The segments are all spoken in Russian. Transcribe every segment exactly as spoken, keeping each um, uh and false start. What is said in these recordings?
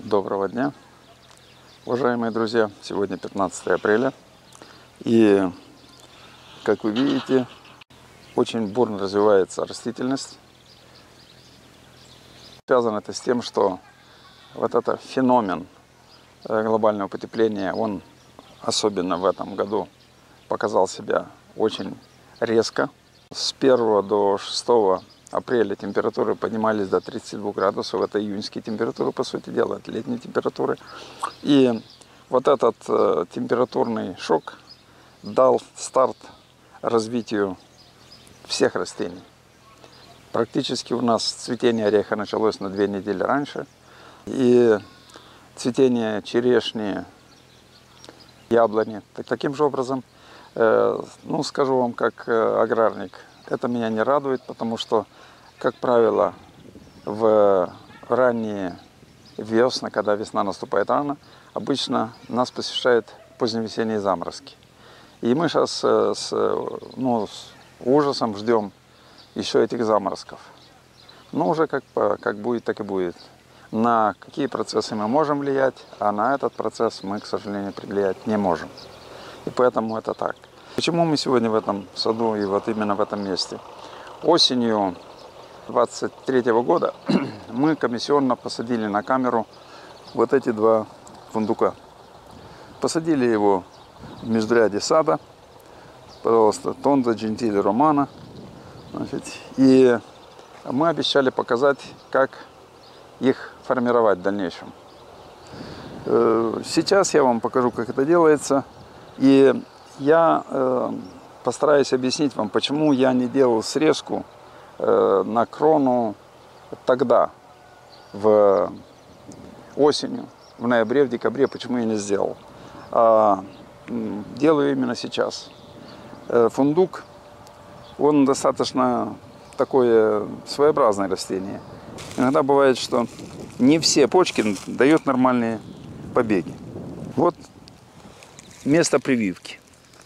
Доброго дня, уважаемые друзья! Сегодня пятнадцатое апреля, и, как вы видите, очень бурно развивается растительность. Связано это с тем, что вот этот феномен глобального потепления, он особенно в этом году показал себя очень резко. С первого до шестого апреля температуры поднимались до тридцати двух градусов. Это июньские температуры, по сути дела, это летние температуры. И вот этот э, температурный шок дал старт развитию всех растений. Практически у нас цветение ореха началось на две недели раньше. И цветение черешни, яблони. Так, таким же образом, э, ну, скажу вам, как э, аграрник, это меня не радует, потому что, как правило, в ранние весны, когда весна наступает рано, обычно нас посещают поздневесенние заморозки. И мы сейчас с, ну, с ужасом ждем еще этих заморозков. Но уже как, как будет, так и будет. На какие процессы мы можем влиять, а на этот процесс мы, к сожалению, влиять не можем. И поэтому это так. Почему мы сегодня в этом саду и вот именно в этом месте? Осенью двадцать третьего года мы комиссионно посадили на камеру вот эти два фундука. Посадили его в межряде сада, пожалуйста, Тонда Джентиле Романа. Значит, и мы обещали показать, как их формировать в дальнейшем. Сейчас я вам покажу, как это делается. И я э, постараюсь объяснить вам, почему я не делал срезку э, на крону тогда, в осенью, в ноябре, в декабре, почему я не сделал. А делаю именно сейчас. Э, фундук, он достаточно такое своеобразное растение. Иногда бывает, что не все почки дают нормальные побеги. Вот место прививки.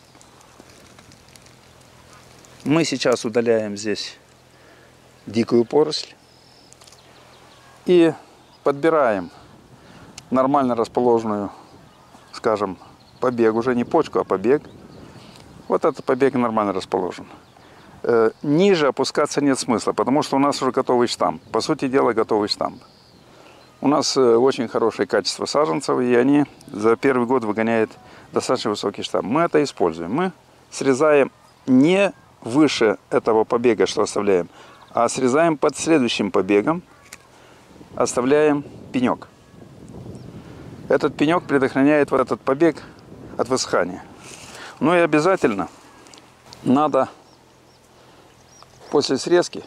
Мы сейчас удаляем здесь дикую поросль и подбираем нормально расположенную, скажем, побег, уже не почку, а побег. Вот этот побег нормально расположен. Э, ниже опускаться нет смысла, потому что у нас уже готовый штамп. По сути дела, готовый штамп. У нас э, очень хорошее качество саженцев, и они за первый год выгоняют достаточно высокий штамп. Мы это используем. Мы срезаем не выше этого побега, что оставляем, а срезаем под следующим побегом, оставляем пенек. Этот пенек предохраняет вот этот побег от высыхания. Ну и обязательно надо после срезки,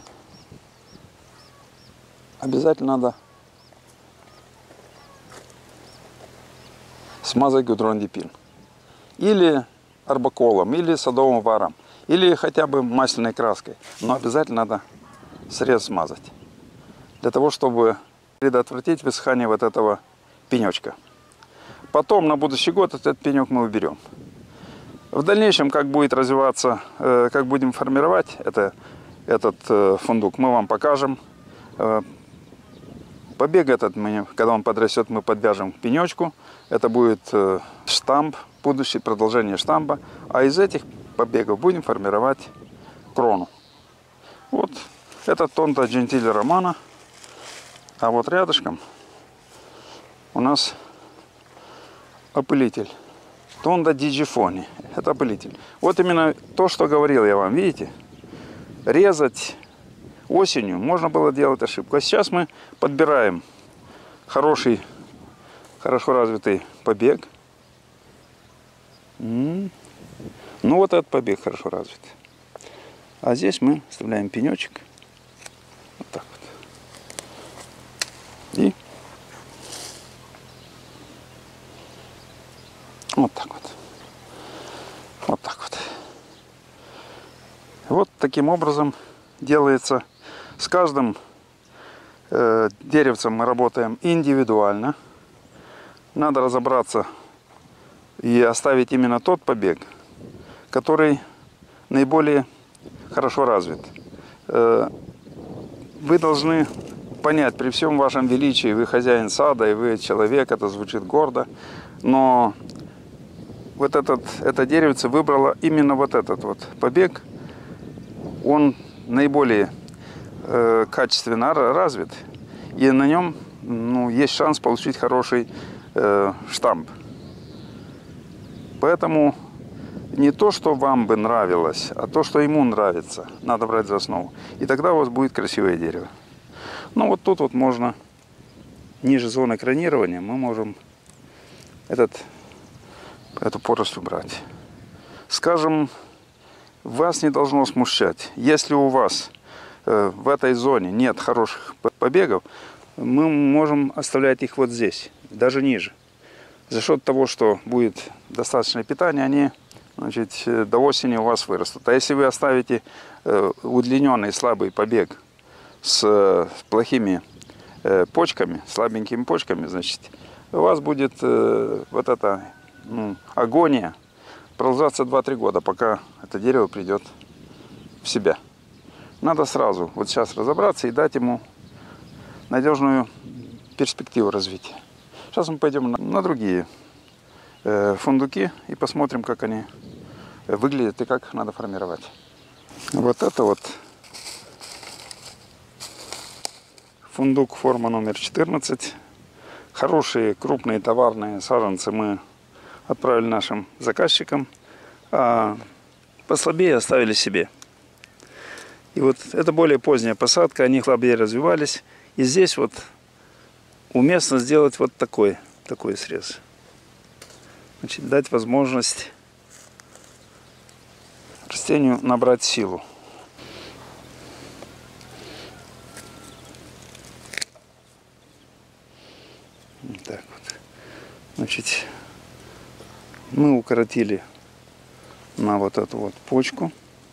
обязательно надо смазать гудрондипин. Или арбаколом, или садовым варом, или хотя бы масляной краской. Но обязательно надо срез смазать, для того, чтобы предотвратить высыхание вот этого пенечка. Потом на будущий год этот пенек мы уберем. В дальнейшем, как будет развиваться, как будем формировать это, этот фундук, мы вам покажем. Побег этот, мы, когда он подрастет, мы подвяжем к пенечку. Это будет штамп, будущее продолжение штампа. А из этих побегов будем формировать крону. Вот это Тонда Джентиле Романа. А вот рядышком у нас опылитель. Тонда Диджифони. Это опылитель. Вот именно то, что говорил я вам. Видите? Резать осенью можно было делать ошибку. А сейчас мы подбираем хороший, хорошо развитый побег. Ну вот этот побег хорошо развит. А здесь мы вставляем пенечек. Вот так вот. И вот так вот. Вот так вот. Вот таким образом делается. С каждым э, деревцем мы работаем индивидуально. Надо разобраться и оставить именно тот побег, который наиболее хорошо развит. Э, вы должны понять, при всем вашем величии, вы хозяин сада, и вы человек, это звучит гордо, но вот этот, это деревце выбрало именно вот этот вот побег. Он наиболее э, качественно развит, и на нем, ну, есть шанс получить хороший э, штамп. Поэтому не то, что вам бы нравилось, а то, что ему нравится, надо брать за основу. И тогда у вас будет красивое дерево. Ну вот тут вот можно, ниже зоны кронирования, мы можем этот, эту поросль убрать. Скажем, вас не должно смущать, если у вас э, в этой зоне нет хороших побегов, мы можем оставлять их вот здесь, даже ниже. За счет того, что будет достаточное питание, они, значит, до осени у вас вырастут. А если вы оставите э, удлиненный слабый побег с, с плохими э, почками, слабенькими почками, значит, у вас будет э, вот эта ну, агония продолжаться два-три года, пока это дерево придет в себя. Надо сразу вот сейчас разобраться и дать ему надежную перспективу развития. Сейчас мы пойдем на, на другие э, фундуки и посмотрим, как они выглядят и как надо формировать. Вот это вот фундук форма номер четырнадцать. Хорошие крупные товарные саженцы мы отправили нашим заказчикам, а послабее оставили себе. И вот это более поздняя посадка, они слабее развивались. И здесь вот уместно сделать вот такой, такой срез. Значит, дать возможность растению набрать силу. Так вот. Значит, мы укоротили на вот эту вот почку.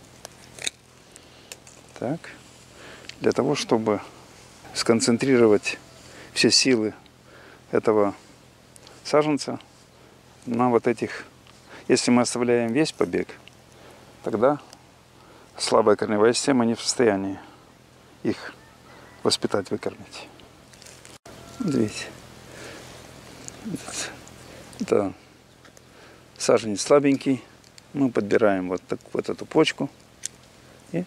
Так. Для того, чтобы сконцентрировать все силы этого саженца на вот этих. Если мы оставляем весь побег, тогда слабая корневая система не в состоянии их воспитать, выкормить. Вот видите, это саженец слабенький. Мы подбираем вот, так, вот эту почку и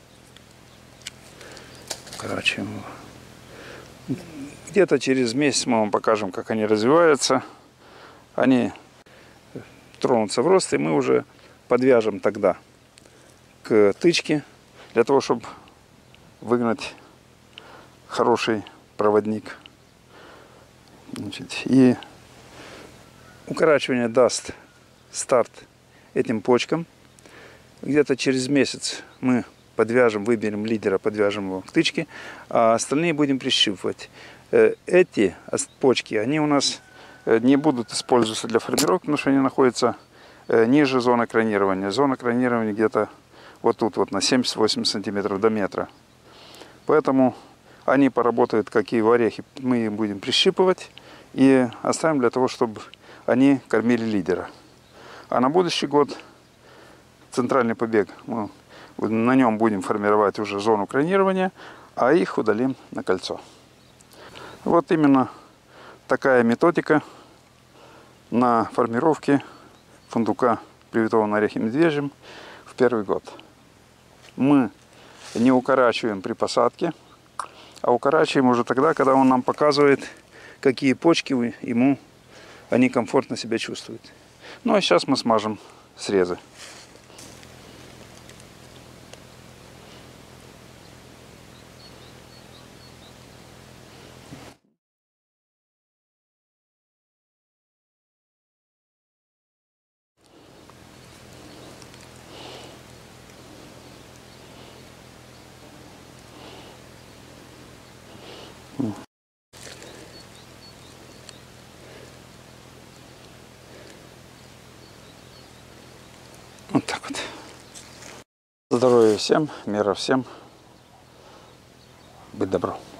укорачиваем его. Где-то через месяц мы вам покажем, как они развиваются. Они тронутся в рост, и мы уже подвяжем тогда к тычке, для того, чтобы выгнать хороший проводник. Значит, и укорачивание даст старт этим почкам. Где-то через месяц мы подвяжем, выберем лидера, подвяжем его к тычке, а остальные будем прищипывать. Эти почки, они у нас не будут использоваться для формировки, потому что они находятся ниже зоны кронирования. Зона кронирования где-то вот тут, вот на семьдесят-восемьдесят сантиметров до метра. Поэтому они поработают, как и в орехи. Мы их будем прищипывать и оставим для того, чтобы они кормили лидера. А на будущий год центральный побег, мы на нем будем формировать уже зону кронирования, а их удалим на кольцо. Вот именно такая методика на формировке фундука, привитого на орехе медвежьим, в первый год. Мы не укорачиваем при посадке, а укорачиваем уже тогда, когда он нам показывает, какие почки ему они комфортно себя чувствуют. Ну а сейчас мы смажем срезы. Вот так вот. Здоровья всем, мира всем. Быть добру.